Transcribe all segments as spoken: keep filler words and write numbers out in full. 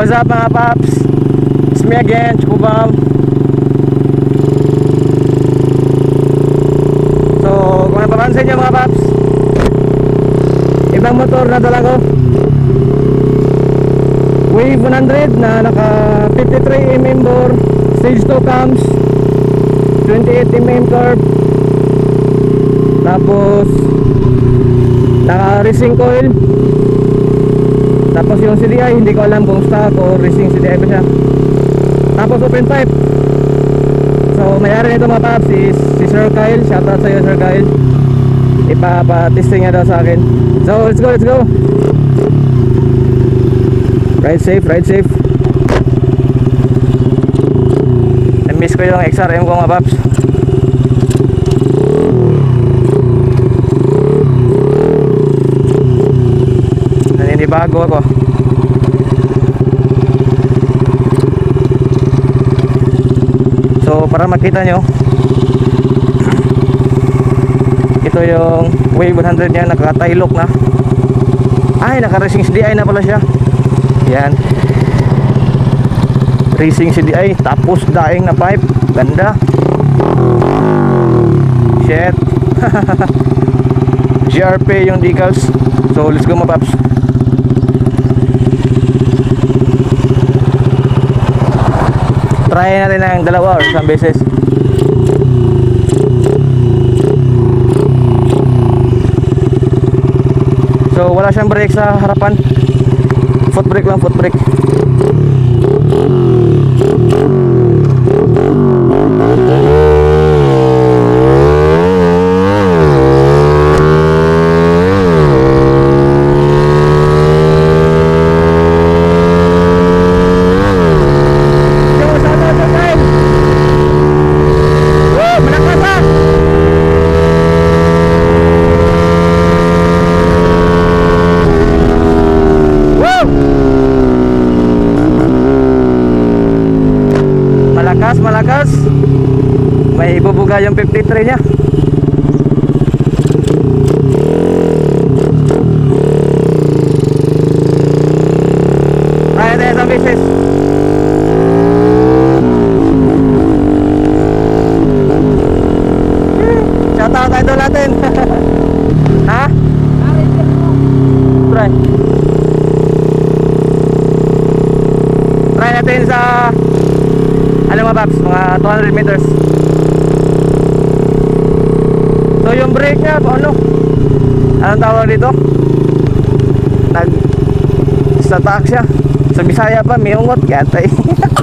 What's up mga paps? It's me again, Chukubam. So kung napapansin nyo mga paps, ibang motor na dala ko, Wave one hundred na naka fifty-three millimeter bore, stage two cams, twenty-eight millimeter curve, tapos naka racing coil. Tapos yung C D I hindi ko alam kung stock o racing C D I pa siya. Tapos open pipe. So mayari nito mga paps is si Sir Kyle. Shoutout sa iyo Sir Kyle. Ipapa-testing niya daw sa akin. So let's go, let's go. Ride safe, ride safe. Na-miss ko yung X R M ko mga paps. Bago ako. So para makita nyo, ito yung Wave one hundred niya, naka-tie-lock na. Ay, naka-racing C D I na pala siya. Yan, racing C D I, tapos daing na pipe. Ganda. Shit. G R P yung decals. So let's go mga paps. Try natin ng dalawa or isang beses. So wala siyang brake sa harapan. Foot brake lang, foot brake. Malakas, may ibubuga yung fifty-three nya. Kaya tayo sa bisis. Shoutout tayo doon natin. Ha? Try Try natin sa ano mga paps, mga two hundred meters. So yung brake nya, ano? Anong tawag dito? Nag statak siya. Sa Bisaya pa, may ungot, gatay.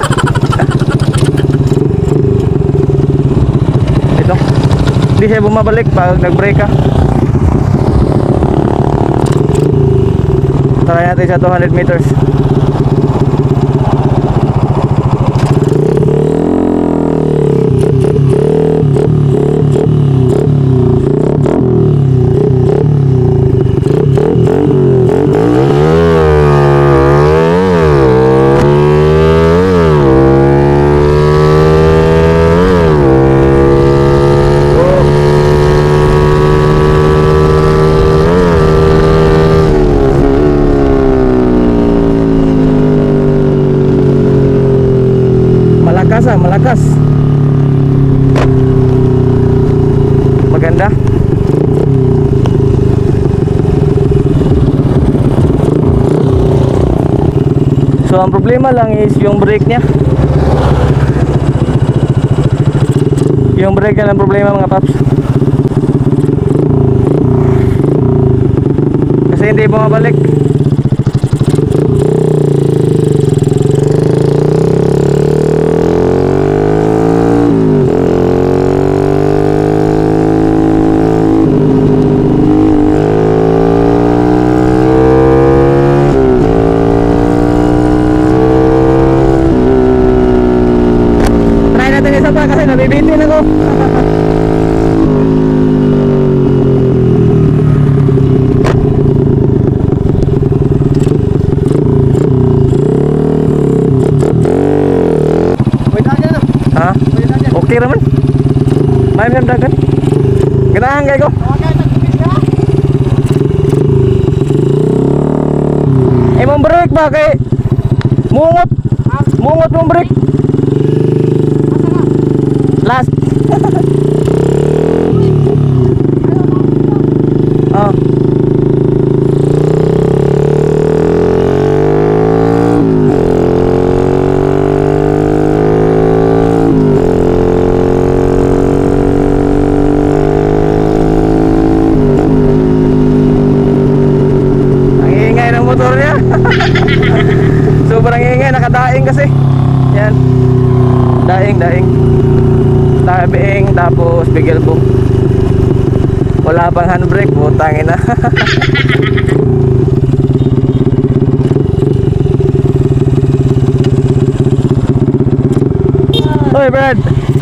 Ito, hindi siya bumabalik pag nag-brake ka. Try natin sa two hundred meters. Malakas, maganda. So ang problema lang is yung brake nya. Yung brake nya lang problema mga paps, kasi hindi bumabalik. Kasi nabibitin ako. Ha? Okay naman. May mga dagat. Ganahan kayo ko. Eh mong break ba kay Mungot. Mungot mong brake. Last. Oh. Motornya sobrang ingay, nakadaing kasi yan, daing daing tabing, tapos bigel boom, wala pang handbrake, putangin na. Hoy Brad,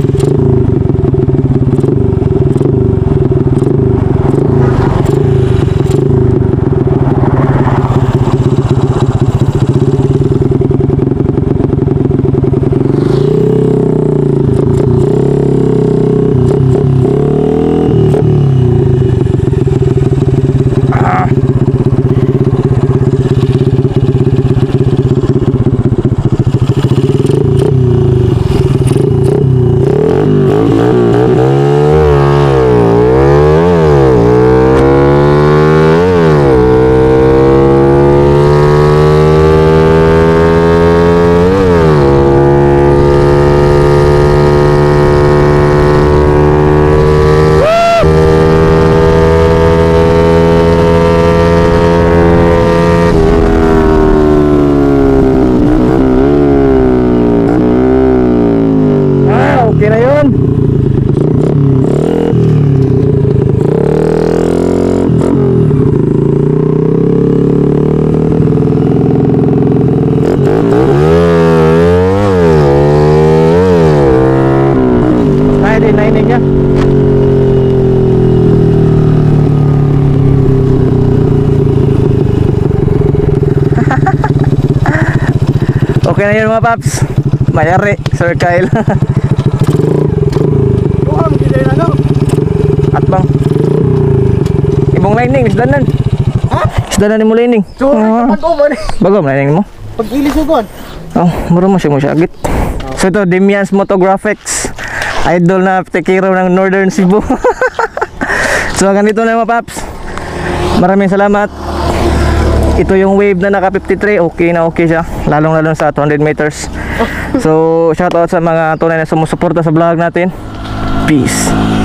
okay na yun. Kaya din nainig niya. Okay na yun mga paps. Mayari Sir Kyle. At bang ibong lining isdanan. Ha? Isdanan mo lining. So, uh, bagom lining mo. pag-ilis mo kon. Oh, mura mo siya mo siya agit. Oh. So ito, Demian's Motographics. Idol na tekiro ng Northern Cebu. So ganito na mga paps. Maraming salamat. Ito yung wave na naka fifty-three. Okay na okay siya. Lalong lalong sa two hundred meters. So shoutout sa mga tunay na sumusuporta sa vlog natin. Peace.